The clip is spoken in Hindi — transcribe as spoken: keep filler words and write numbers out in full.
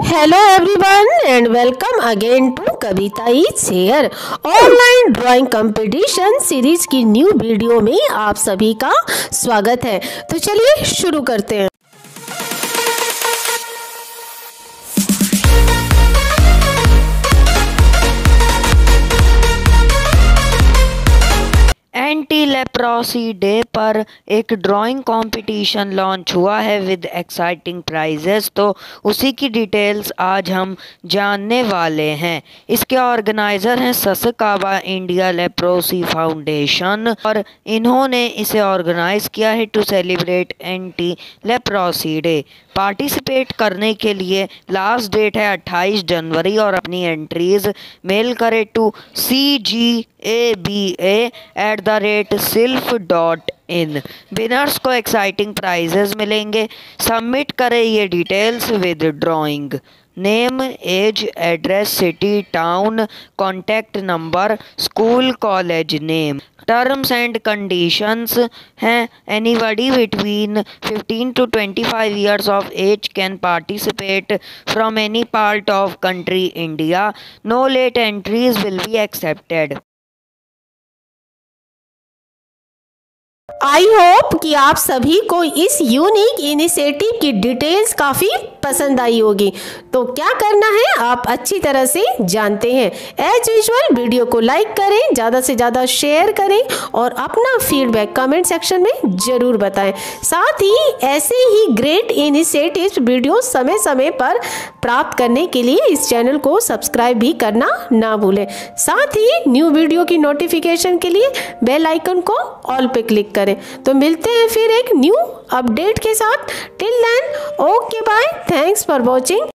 Hello everyone and welcome again to Kavita is here online drawing competition series की न्यू वीडियो में आप सभी का स्वागत है। तो चलिए शुरू करते हैं। एंटी लेप्रोसी डे पर एक ड्राइंग कंपटीशन लॉन्च हुआ है विद एक्साइटिंग प्राइजेस। तो उसी की डिटेल्स आज हम जानने वाले हैं। इसके ऑर्गेनाइज़र हैं ससकावा इंडिया लेप्रोसी फाउंडेशन और इन्होंने इसे ऑर्गेनाइज किया है to celebrate anti leprosy day. Participate करने के लिए लास्ट डेट है अट्ठाईस जनवरी और अपनी एंट्रीज मेल करें to C G A B A at the rate silf dot in. Winners को एक्साइटिंग प्राइजेस मिलेंगे। सबमिट करें ये details with drawing name, age, address, city, town, contact number, school, college name. Terms and conditions हैं anybody between fifteen to twenty five years of age can participate from any part of country India. No late entries will be accepted. I hope कि आप सभी को इस यूनिक इनिशिएटिव की डिटेल्स काफ़ी पसंद आई होगी। तो क्या करना है आप अच्छी तरह से जानते हैं। एज यूजुअल वीडियो को लाइक करें, ज़्यादा से ज़्यादा शेयर करें और अपना फीडबैक कमेंट सेक्शन में ज़रूर बताएं। साथ ही ऐसे ही ग्रेट इनिशिएटिव वीडियो समय समय पर प्राप्त करने के लिए इस चैनल को सब्सक्राइब भी करना ना भूलें। साथ ही न्यू वीडियो की नोटिफिकेशन के लिए बेल आइकन को ऑल पे क्लिक करें। तो मिलते हैं फिर एक न्यू अपडेट के साथ। Till then okay bye, thanks for watching.